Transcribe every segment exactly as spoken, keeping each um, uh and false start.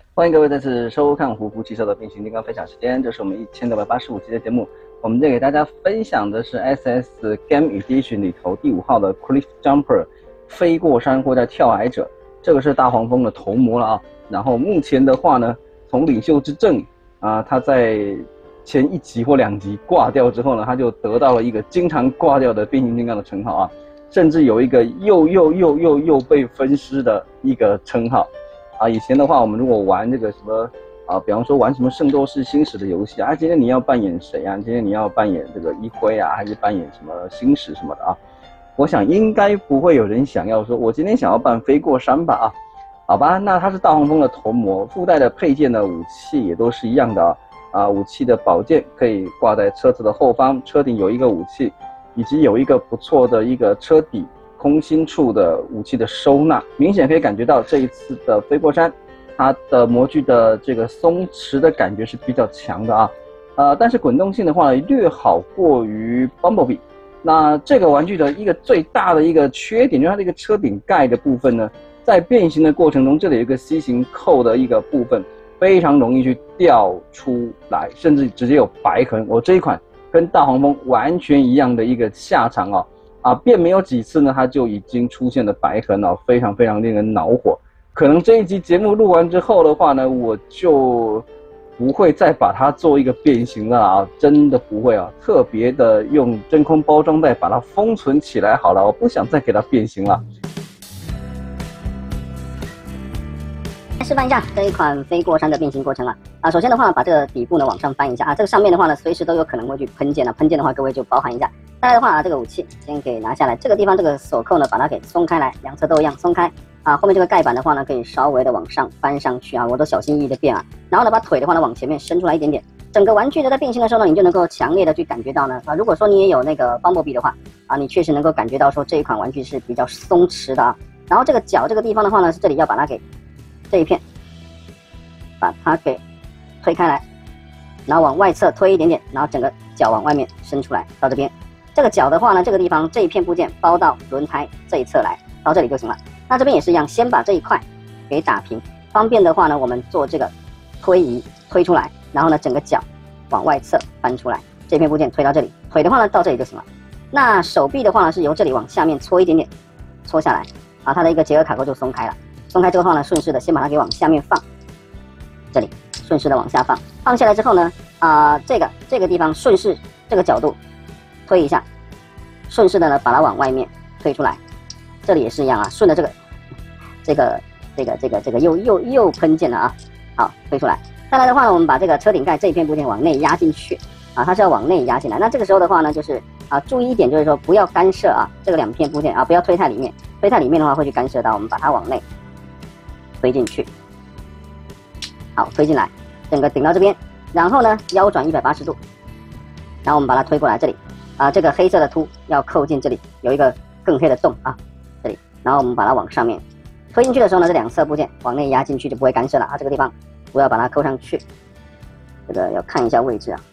欢迎各位再次收看胡胡汽车的变形金刚分享时间，这是我们一千六百八十五期的节目。我们再给大家分享的是 S S Game Edition 里头第五号的 Cliff Jumper 飞过山或者跳崖者，这个是大黄蜂的头模了啊。然后目前的话呢，从领袖之证啊，他在前一集或两集挂掉之后呢，他就得到了一个经常挂掉的变形金刚的称号啊，甚至有一个又又又又又被分尸的一个称号。啊，以前的话，我们如果玩这个什么啊，比方说玩什么《圣斗士星矢》的游戏啊，今天你要扮演谁啊？今天你要扮演这个一辉啊，还是扮演什么星矢什么的啊？我想应该不会有人想要说，我今天想要扮飞过山吧啊？好吧，那它是大黄蜂的头模，附带的配件的武器也都是一样的啊。啊，武器的宝剑可以挂在车子的后方，车顶有一个武器，以及有一个不错的一个车底空心处的武器的收纳，明显可以感觉到这一次的飞过山，它的模具的这个松弛的感觉是比较强的啊，呃，但是滚动性的话呢，略好过于 Bumblebee。那这个玩具的一个最大的一个缺点就是它这个车顶盖的部分呢，在变形的过程中，这里有一个 C 型扣的一个部分，非常容易去掉出来，甚至直接有白痕。我这一款跟大黄蜂完全一样的一个下场啊。啊，变没有几次呢，它就已经出现了白痕了，非常非常令人恼火。可能这一集节目录完之后的话呢，我就不会再把它做一个变形了啊，真的不会啊，特别的用真空包装袋把它封存起来好了，我不想再给它变形了。 示范一下这一款飞过山的变形过程啊啊！首先的话，把这个底部呢往上翻一下啊，这个上面的话呢，随时都有可能会去喷溅了，喷溅的话各位就包含一下。再来的话啊，这个武器先给拿下来，这个地方这个锁扣呢，把它给松开来，两侧都一样松开啊。后面这个盖板的话呢，可以稍微的往上翻上去啊，我都小心翼翼的变啊。然后呢，把腿的话呢往前面伸出来一点点，整个玩具呢在变形的时候呢，你就能够强烈的去感觉到呢啊，如果说你也有那个 Bumblebee 的话啊，你确实能够感觉到说这一款玩具是比较松弛的啊。然后这个脚这个地方的话呢，是这里要把它给这一片。把它给推开来，然后往外侧推一点点，然后整个脚往外面伸出来到这边。这个脚的话呢，这个地方这一片部件包到轮胎这一侧来，到这里就行了。那这边也是一样，先把这一块给打平，方便的话呢，我们做这个推移推出来，然后呢整个脚往外侧翻出来，这片部件推到这里，腿的话呢到这里就行了。那手臂的话呢是由这里往下面搓一点点，搓下来啊，它的一个结合卡扣就松开了。松开之后的话呢，顺势的先把它给往下面放。这里顺势的往下放，放下来之后呢，啊、呃，这个这个地方顺势这个角度推一下，顺势的呢把它往外面推出来，这里也是一样啊，顺着这个这个这个这个这个又又又喷溅了啊，好推出来。再来的话呢，我们把这个车顶盖这一片部件往内压进去啊，它是要往内压进来。那这个时候的话呢，就是啊注意一点，就是说不要干涉啊这个两片部件啊，不要推太里面，推太里面的话会去干涉到，我们把它往内推进去。好，推进来，整个顶到这边，然后呢，腰转一百八十度，然后我们把它推过来这里，啊，这个黑色的凸要扣进这里，有一个更黑的洞啊，这里，然后我们把它往上面推进去的时候呢，这两侧部件往内压进去就不会干涉了啊，这个地方不要把它扣上去，这个要看一下位置啊，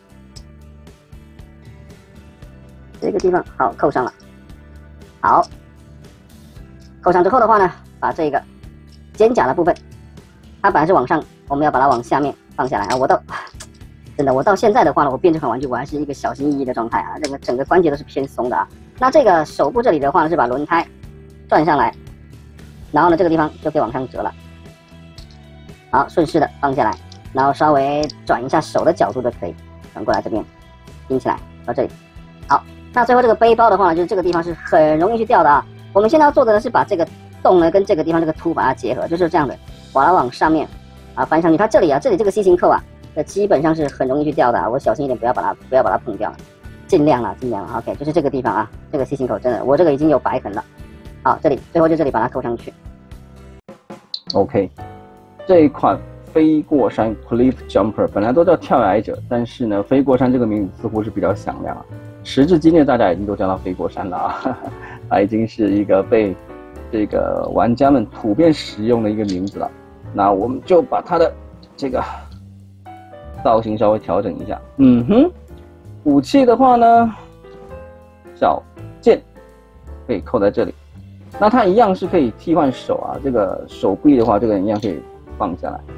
这个地方好扣上了，好，扣上之后的话呢，把这个肩胛的部分，它本来是往上。我们要把它往下面放下来啊！我到真的，我到现在的话呢，我变这款玩具我还是一个小心翼翼的状态啊，这个整个关节都是偏松的啊。那这个手部这里的话呢，是把轮胎转上来，然后呢这个地方就可以往上折了。好，顺势的放下来，然后稍微转一下手的角度就可以，转过来这边，拼起来到这里。好，那最后这个背包的话呢，就是这个地方是很容易去掉的啊。我们现在要做的呢是把这个洞呢跟这个地方这个凸把它结合，就是这样的，把它往上面。啊，翻上去，它这里啊，这里这个 C 型扣啊，这基本上是很容易去掉的啊，我小心一点，不要把它不要把它碰掉了，尽量了，尽量了 ，OK， 就是这个地方啊，这个 C 型口真的，我这个已经有白痕了，好，这里最后就这里把它扣上去 ，OK， 这一款飞过山 Cliff Jumper 本来都叫跳崖者，但是呢，飞过山这个名字似乎是比较响亮啊，时至今日大家已经都叫它飞过山了啊，它已经是一个被这个玩家们普遍使用的一个名字了。那我们就把它的这个造型稍微调整一下。嗯哼，武器的话呢，小剑可以扣在这里。那它一样是可以替换手啊，这个手臂的话，这个一样可以放下来。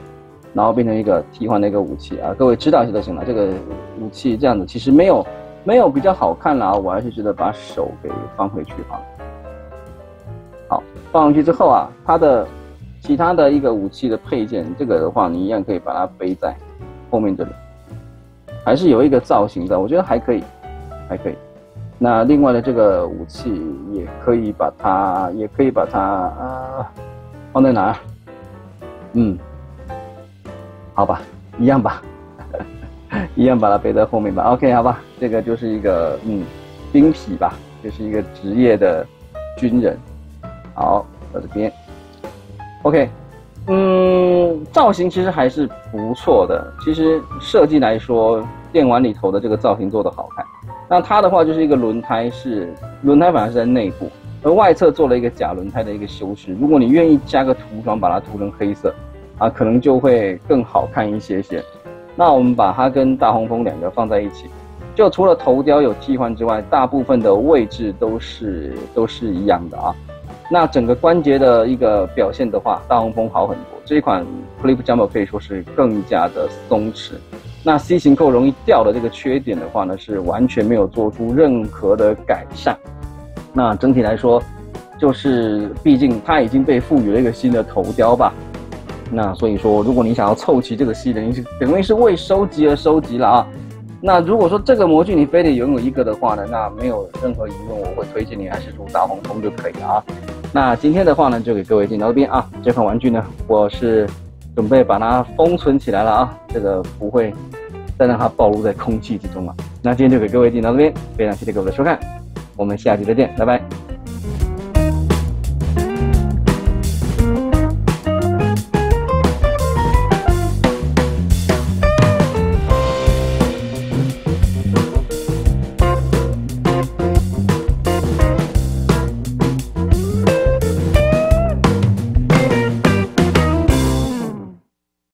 然后变成一个替换的一个武器啊。各位知道一下就行了。这个武器这样子其实没有没有比较好看啦，我还是觉得把手给放回去好了。好，放回去之后啊，它的其他的一个武器的配件，这个的话你一样可以把它背在后面这里，还是有一个造型的，我觉得还可以，还可以。那另外的这个武器也可以把它，也可以把它啊放在哪儿？嗯，好吧，一样吧，一样把它背在后面吧。OK， 好吧，这个就是一个嗯兵痞吧，就是一个职业的军人。好，到这边 ，OK， 嗯，造型其实还是不错的。其实设计来说，电玩里头的这个造型做得好看。那它的话就是一个轮胎是轮胎，反而是在内部，而外侧做了一个假轮胎的一个修饰。如果你愿意加个涂装，把它涂成黑色，啊，可能就会更好看一些些。那我们把它跟大黄蜂两个放在一起，就除了头雕有替换之外，大部分的位置都是都是一样的啊。那整个关节的一个表现的话，大黄蜂好很多。这一款 Cliff Jumper 可以说是更加的松弛。那 C 型扣容易掉的这个缺点的话呢，是完全没有做出任何的改善。那整体来说，就是毕竟它已经被赋予了一个新的头雕吧。那所以说，如果你想要凑齐这个系列，你是等于是为收集而收集了啊。那如果说这个模具你非得拥有一个的话呢，那没有任何疑问，我会推荐你还是入大黄蜂就可以了啊。那今天的话呢，就给各位进到这边啊。这款玩具呢，我是准备把它封存起来了啊，这个不会再让它暴露在空气之中了。那今天就给各位进到这边，非常谢谢各位的收看，我们下期再见，拜拜。